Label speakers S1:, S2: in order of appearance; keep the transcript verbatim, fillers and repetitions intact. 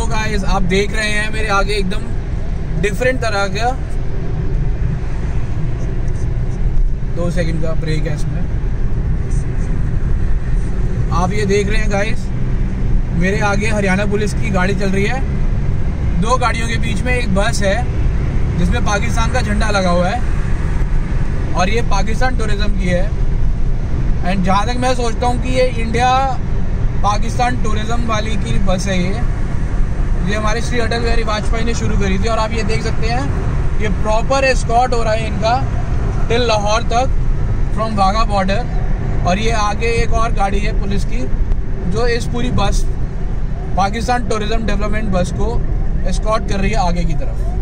S1: तो गाइस आप देख रहे हैं मेरे आगे एकदम डिफरेंट तरह का, दो सेकंड का ब्रेक है इसमें। आप ये देख रहे हैं गाइस, मेरे आगे हरियाणा पुलिस की गाड़ी चल रही है। दो गाड़ियों के बीच में एक बस है जिसमें पाकिस्तान का झंडा लगा हुआ है और ये पाकिस्तान टूरिज्म की है। एंड जहाँ तक मैं सोचता हूँ कि ये इंडिया पाकिस्तान टूरिज्म वाली की बस है। ये ये हमारे श्री अटल बिहारी वाजपेयी ने शुरू करी थी। और आप ये देख सकते हैं ये प्रॉपर एस्कॉर्ट हो रहा है इनका टिल लाहौर तक फ्रॉम वाघा बॉर्डर। और ये आगे एक और गाड़ी है पुलिस की जो इस पूरी बस पाकिस्तान टूरिज्म डेवलपमेंट बस को एस्कॉर्ट कर रही है आगे की तरफ।